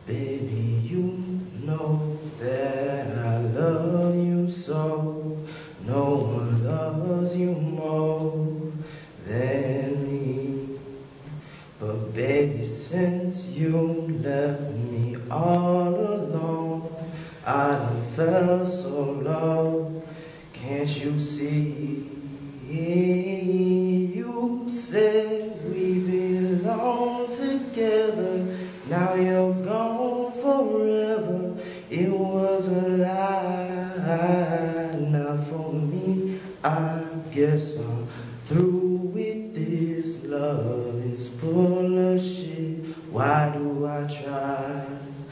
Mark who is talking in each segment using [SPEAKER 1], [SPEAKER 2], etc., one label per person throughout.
[SPEAKER 1] Baby, you know that I love you so. No one loves you more than me. But baby, since you left me all alone, I done felt so low. Can't you see? You said we belong together. Now you're gone forever. It was a lie. Not for me. I guess I'm through with this. Love is full of shit. Why do I try?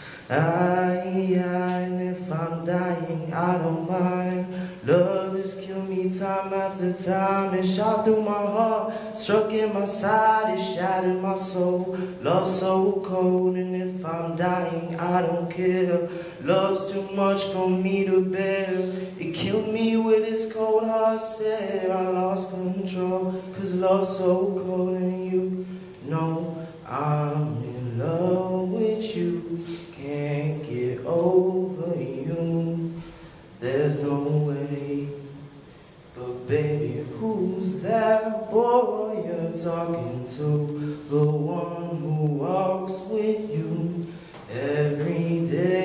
[SPEAKER 1] And if I'm dying, I don't mind. Love has killed me time after time. It shot through my heart, struck in my side, it shattered my soul. Love so cold, and if I'm dying, I don't care. Love's too much for me to bear. It killed me with its cold hard stare. I lost control, cause love's so cold, and you know I'm in love with you. Can't get over you. There's no way. But baby, who's that boy you're talking to? The one who walks with you every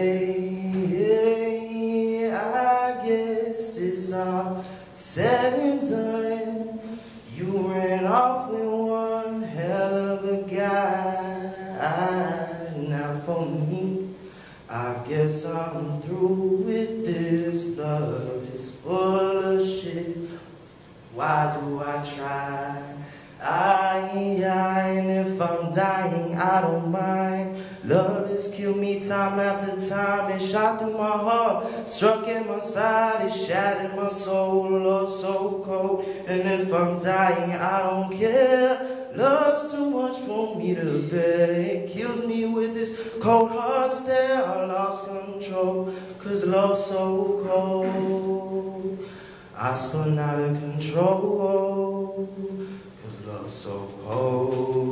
[SPEAKER 1] day. I guess it's all said and done. You ran off with one hell of a guy. Not for me. I guess I'm through with this. Love is full of shit. Why do I try? And if I'm dying, I don't mind. Love has killed me time after time. It shot through my heart, struck in my side, it shattered my soul. Love so cold, and if I'm dying, I don't care. Love's too much for me to bear. It kills me with this cold hard stare. I lost control, cause love's so cold. I spun out of control, cause love's so cold.